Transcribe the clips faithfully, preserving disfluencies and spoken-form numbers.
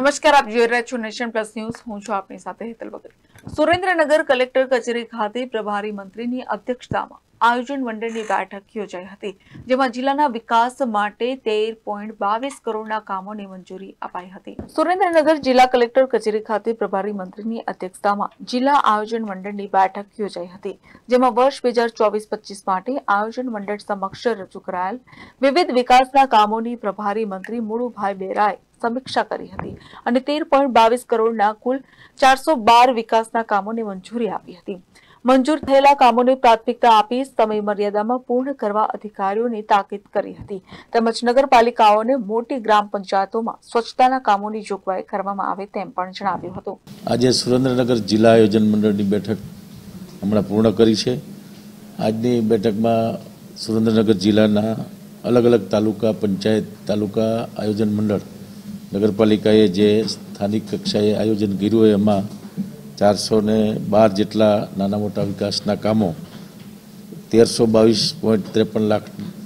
નમસ્કાર, આપ જોઈ રહ્યા છો નેશન પ્લસ ન્યૂઝ. હું છું આપની સાથે હેતલ વગર. સુરેન્દ્રનગર કલેક્ટર કચેરી ખાતે પ્રભારી મંત્રીની અધ્યક્ષતામાં આયોજન મંડળની બેઠક યોજાઈ હતી, જેમાં જિલ્લાના વિકાસ માટે તેર પોઈન્ટ બાવીસ કરોડના કામોને મંજૂરી અપાઈ હતી. સુરેન્દ્રનગર જિલ્લા કલેક્ટર કચેરી ખાતે પ્રભારી મંત્રીની અધ્યક્ષતામાં જિલ્લા આયોજન મંડળની બેઠક યોજાઈ હતી, જેમાં વર્ષ બે હજાર ચોવીસ પચીસ માટે આયોજન મંડળ સમક્ષ રજૂ કરાયેલ વિવિધ વિકાસના કામોની પ્રભારી મંત્રી મુળુભાઈ બેરાએ સમીક્ષા કરી હતી અને તેર પોઈન્ટ બાવીસ કરોડના કુલ ચારસો બાર વિકાસના કામોને મંજૂરી આપી હતી. મંજૂર થયેલા કામોને પ્રાથમિકતા આપી સમય મર્યાદામાં પૂર્ણ કરવા અધિકારીઓને તાકીદ કરી હતી. તેમજ નગરપાલિકાઓને મોટી ગ્રામ પંચાયતોમાં સ્વચ્છતાના કામોની જોગવાઈ કરવામાં આવે તેમ પણ જણાવ્યું હતું. આજે સુરેન્દ્રનગર જિલ્લા આયોજન મંડળની બેઠક હમણાં પૂર્ણ કરી છે. આજની બેઠકમાં સુરેન્દ્રનગર જિલ્લાના અલગ અલગ તાલુકા પંચાયત, તાલુકા આયોજન મંડળ, નગરપાલિકાએ જે સ્થાનિક કક્ષાએ આયોજન કર્યું હોય એમાં ચારસો ને બાર જેટલા નાના મોટા વિકાસના કામો તેરસો બાવીસ પોઈન્ટ ત્રેપન લાખ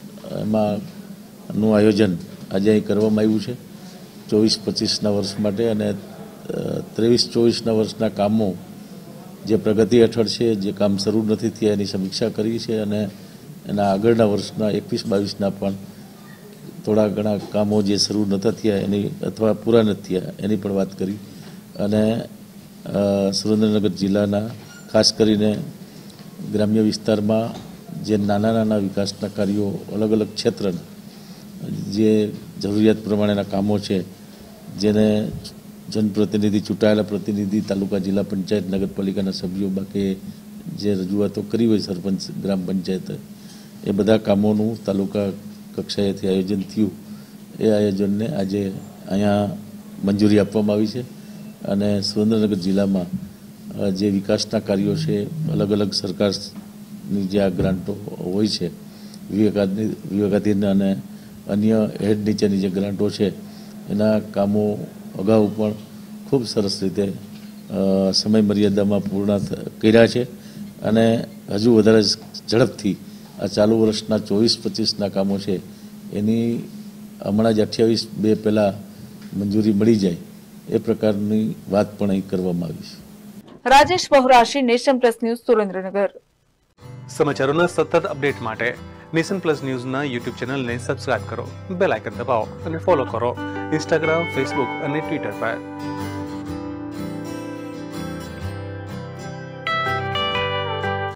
એમાંનું આયોજન આજે અહીં કરવામાં આવ્યું છે ચોવીસ પચીસના વર્ષ માટે. અને ત્રેવીસ ચોવીસના વર્ષના કામો જે પ્રગતિ હેઠળ છે, જે કામ શરૂ નથી થયા એની સમીક્ષા કરી છે અને એના આગળના વર્ષના એકવીસ બાવીસના પણ થોડા ઘણા કામો જે શરૂ નહોતા થયા એની અથવા પૂરા નથી થયા એની પણ વાત કરી. અને સુરેન્દ્રનગર જિલ્લાના ખાસ કરીને ગ્રામ્ય વિસ્તારમાં જે નાના નાના વિકાસના કાર્યો અલગ અલગ ક્ષેત્રના જે જરૂરિયાત પ્રમાણેના કામો છે, જેને જનપ્રતિનિધિ, ચૂંટાયેલા પ્રતિનિધિ, તાલુકા જિલ્લા પંચાયત, નગરપાલિકાના સભ્યો બાકી જે રજૂઆતો કરી હોય સરપંચ, ગ્રામ પંચાયતે, એ બધા કામોનું તાલુકા કક્ષાએથી આયોજન થયું. એ આયોજનને આજે અહીંયા મંજૂરી આપવામાં આવી છે અને સુરેન્દ્રનગર જિલ્લામાં જે વિકાસના કાર્યો છે, અલગ અલગ સરકારની જે આ ગ્રાન્ટો હોય છે, વિવેકાધીન વિવેકાધીન અને અન્ય હેડ નીચેની જે ગ્રાન્ટો છે, એના કામો અગાઉ પણ ખૂબ સરસ રીતે સમય મર્યાદામાં પૂર્ણ કર્યા છે અને હજુ વધારે ઝડપથી આ ચાલુ વર્ષના ચોવીસ પચીસના કામો છે એની હમણાં જ અઠ્યાવીસ બે પહેલાં મંજૂરી મળી જાય એ પ્રકારની વાત પણ અહીં કરવામાં આવી છે. Rajesh Bahurashi, nation plus news, Surendranagar. સમાચારોના સતત અપડેટ માટે નેશન પ્લસ ન્યૂઝના યુટ્યુબ ચેનલને સબસ્ક્રાઇબ કરો, બેલ આઇકન દબાવો અને ફોલો કરો ઇન્સ્ટાગ્રામ, ફેસબુક અને ટ્વિટર પર.